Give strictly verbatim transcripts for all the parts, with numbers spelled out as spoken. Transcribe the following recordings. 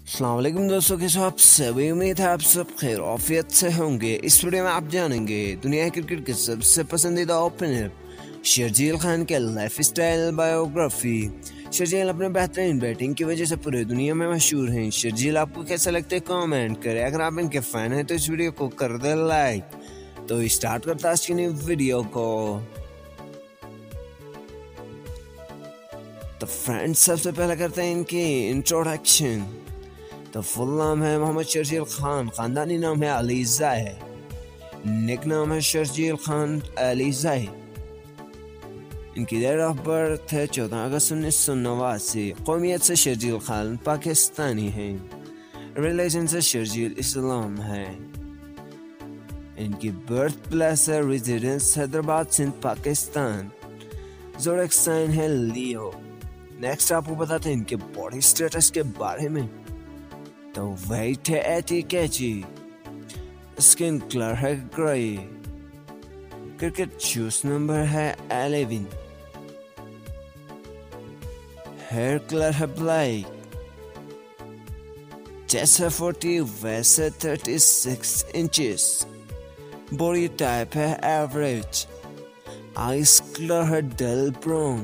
अस्सलाम वालेकुम दोस्तों, कैसे हो आप सभी। उम्मीद है आप सब खैर आफियत से होंगे। इस वीडियो में आप जानेंगे दुनिया क्रिकेट के सबसे पसंदीदा ओपनर शर्जील खान के लाइफ स्टाइल बायोग्राफी। शर्जील अपने बेहतरीन बैटिंग की वजह से पूरे दुनिया में मशहूर हैं। शर्जील आपको कैसा लगता है कमेंट करें। अगर आप इनके फैन हैं तो इस वीडियो को कर दे लाइक। तो स्टार्ट करता है आज की न्यू वीडियो को। तो फ्रेंड्स, सबसे पहले करते हैं इनकी इंट्रोडक्शन। तो फुल नाम है मोहम्मद शर्जील खान, खानदानी नाम है अलीज़ाई, निक नाम है शर्जील खान अलीज़ाई। इनकी डेट ऑफ बर्थ है चौदह अगस्त उन्नीस सौ नवासी। कौमियत से शर्जील खान पाकिस्तानी हैं। रिलीजन से शर्जील इस्लाम है। इनकी बर्थ प्लेस है residence Hyderabad Sindh Pakistan. Zodiac sign है लियो। नेक्स्ट आपको बताते हैं इनके बॉडी स्टेटस के बारे में। तो वेट है अस्सी केजी, स्किन कलर है ग्रे, क्रिकेट शूज नंबर है ग्यारह, हेयर कलर है ब्लैक, चेस्ट है चालीस, वेस्ट है छत्तीस इंचेस, बॉडी टाइप है एवरेज, आइस कलर है डल ब्राउन,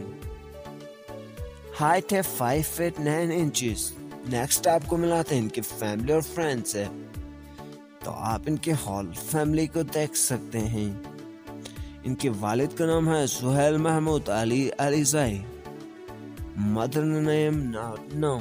हाइट है five feet nine inches. Next आपको मिलाते हैं इनके फैमिली और फ्रेंड्स से। तो आप इनके हॉल फैमिली को देख सकते हैं। इनके वालिद का नाम है Suhail Mahmood Ali Alizai. Mother name not know.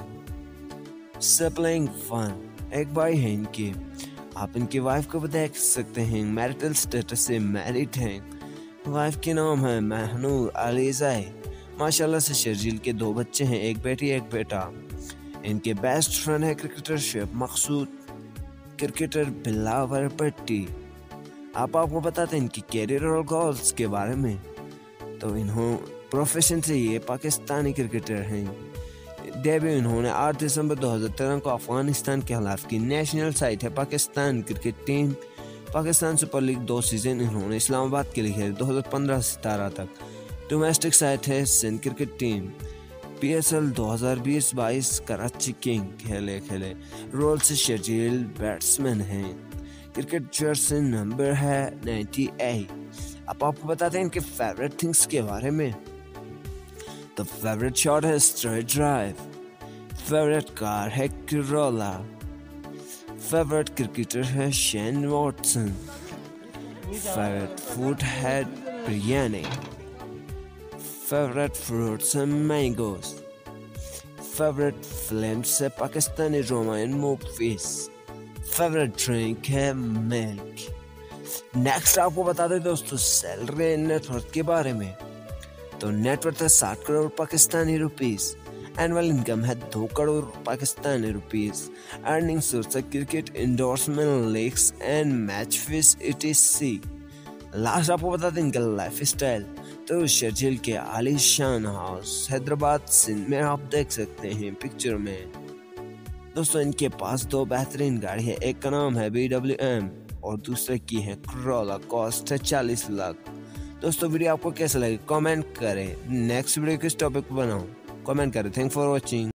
Sibling one, एक भाई है इनके। आप इनकी वाइफ को भी देख सकते हैं। मैरिटल स्टेटस से मैरिड हैं। वाइफ के नाम है महनूर अलीज़ाई। माशाल्लाह से शर्जील के दो बच्चे हैं, एक बेटी एक बेटा। इनके बेस्ट फ्रेंड है क्रिकेटर शेख मकसूद, क्रिकेटर बिलावर भट्टी। आप आपको बताते हैं इनकी कैरियर और गोल्स के बारे में। तो इन्हों प्रोफेशन से ये पाकिस्तानी क्रिकेटर हैं। डेब्यू इन्होंने आठ दिसंबर दो हज़ार तेरह को अफगानिस्तान के खिलाफ की। नेशनल साइड है Pakistan cricket team. Pakistan super league दो सीजन इन्होंने इस्लामाबाद के लिए खेले दो हज़ार पंद्रह से सतारह तक। डोमेस्टिक साइड है Sindh cricket team. P S L दो हज़ार बीस बाईस कराची किंग खेले खेले रोल से शर्जील बैट्समैन हैं। क्रिकेट जर्सी नंबर है अट्ठानवे। अब आपको बताते हैं इनके फेवरेट थिंग्स के बारे में। तो फेवरेट शॉट है स्ट्रेट ड्राइव, फेवरेट कार है करोला, फेवरेट क्रिकेटर है शेन वॉटसन, फेवरेट फूड है बिरयानी, फेवरेट फ्रूट्स है मैंगोस, फेवरेट फिल्म्स है Pakistani romantic movies, favourite drink है मिल्क। नेक्स्ट आपको बता दें दोस्तों सैलरी नेटवर्थ के बारे में। तो नेटवर्थ है साठ crore Pakistani rupees. Annual income है दो crore Pakistani rupees. Earning source है cricket, endorsement, leagues and match fees etc. Last आपको बता दें इनका लाइफ स्टाइल। तो शर्जील के आलीशान हाउस हैदराबाद सिंध में आप देख सकते हैं पिक्चर में। दोस्तों इनके पास दो बेहतरीन गाड़ी है। एक का नाम है बी डब्ल्यू एम और दूसरे की है करोला। कॉस्ट है चालीस लाख। दोस्तों वीडियो आपको कैसा लगे कमेंट करें। नेक्स्ट वीडियो किस टॉपिक पर बनाऊं कमेंट करें। Thank for watching.